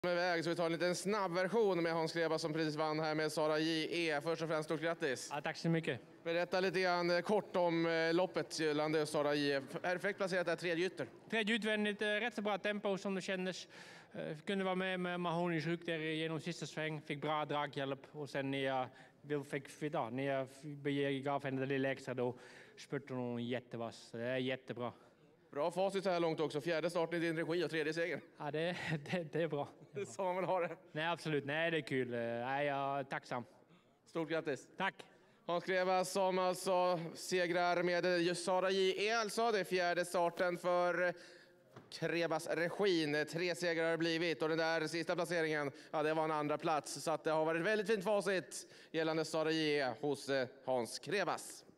Med väg så vi tar en liten snabb version med Hans Krebas som precis vann här med Sara J.E. Först och främst stort grattis. Ja, tack så mycket. Berätta lite grann kort om loppet gällande Sara J.E. Perfekt placerat där, tredje ytter. Tredje utvändigt, rätt så bra tempo som det kändes. Kunde vara med Mahonis ryck där genom sista sväng, fick bra draghjälp och sen när jag gav henne det lilla extra då spurtade hon jättevass. Det är jättebra. Bra facit så här långt också. Fjärde starten i din regi och tredje seger. Ja, det är bra. Det är så man vill ha det. Nej, absolut. Nej, det är kul. Nej, jag är tacksam. Stort grattis. Tack. Hans Krebas som alltså segrar med Sara J.E. alltså. Det är fjärde starten för Krebas-regin. 3 segrar har det blivit och den där sista placeringen, ja, det var en andra plats. Så att det har varit väldigt fint facit gällande Sara J.E. hos Hans Krebas.